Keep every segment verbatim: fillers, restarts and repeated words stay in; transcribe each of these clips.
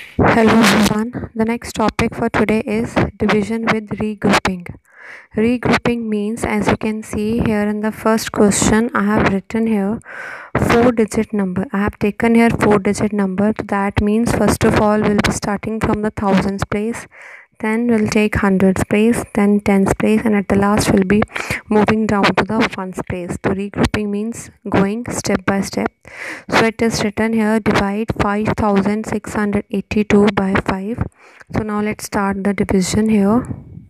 Hello everyone. The next topic for today is division with regrouping. Regrouping means, as you can see here in the first question, I have written here four digit number. I have taken here four digit number. That means first of all we'll be starting from the thousands place, then we'll take hundreds place, then tens place, and at the last we'll be moving down to the ones place. So regrouping means going step by step. So it is written here, divide five thousand six hundred eighty-two by five. So now let's start the division here.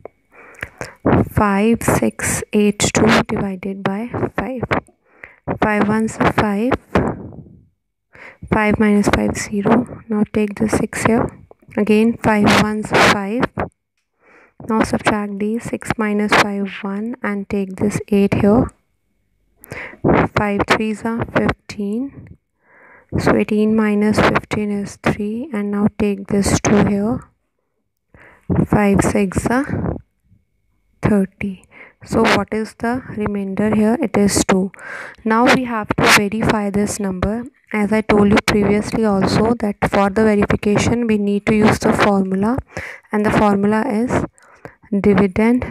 five six eight two divided by five. five ones are five. five minus five zero. Now take the six here. Again five ones are five. Now subtract these. six minus five one, and take this eight here. five threes are fifteen. So eighteen minus fifteen is three, and now take this two here. five six are thirty. So what is the remainder here? It is two. Now we have to verify this number. As I told you previously also, that for the verification we need to use the formula, and the formula is dividend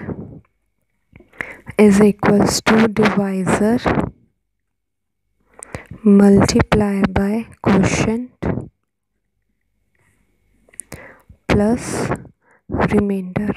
is equals to divisor multiply by quotient plus remainder.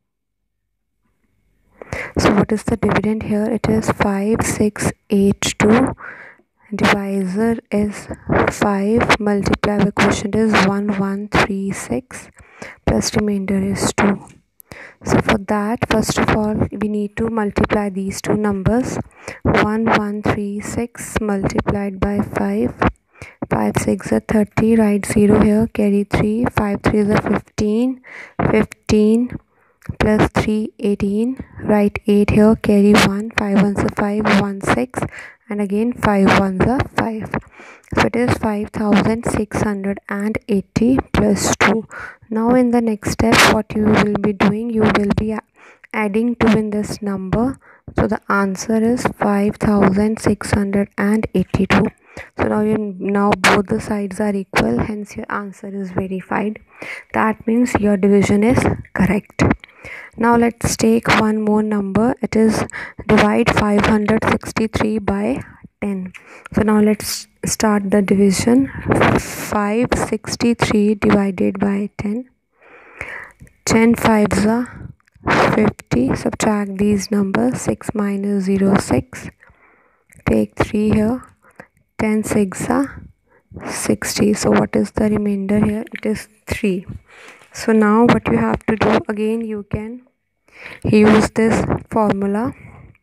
So what is the dividend here? It is five six eight two. Divisor is five, multiply by quotient is one one three six, plus remainder is two. So for that, first of all we need to multiply these two numbers. One one three six multiplied by five. five six are thirty. Write zero here, carry three. five threes are fifteen. fifteen plus three, eighteen. Write eight here, carry one. five ones are five. one six, and again five ones are five. So it is five thousand six hundred eighty plus two. Now in the next step, what you will be doing, you will be adding two in this number. So the answer is five thousand six hundred eighty-two. So now you now both the sides are equal, hence your answer is verified. That means your division is correct. Now let's take one more number. It is divide five hundred sixty-three by ten. So now let's start the division. five sixty-three divided by ten. ten fives are fifty. Subtract these numbers. six minus zero, six. Take three here. ten six are sixty. So what is the remainder here? It is three. So now what you have to do, again you can use this formula.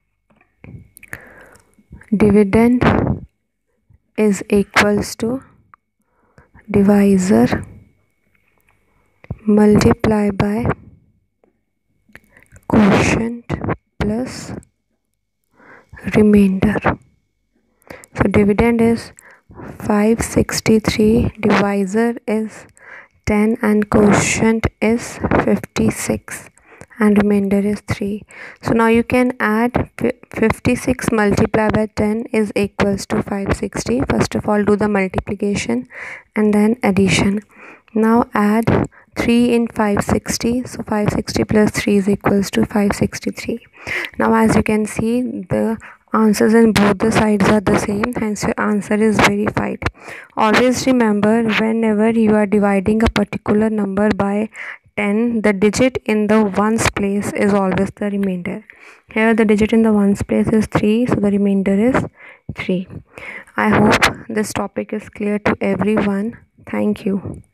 Dividend is equals to divisor multiply by quotient plus remainder. So dividend is five sixty-three, divisor is ten, and quotient is fifty-six, and remainder is three. So now you can add fifty-six multiplied by ten is equals to five sixty. First of all do the multiplication and then addition. Now add three in five sixty. So five sixty plus three is equals to five sixty-three. Now as you can see, the answers in both the sides are the same, hence your answer is verified. Always remember, whenever you are dividing a particular number by ten, the digit in the ones place is always the remainder. Here the digit in the ones place is three, so the remainder is three. I hope this topic is clear to everyone. Thank you.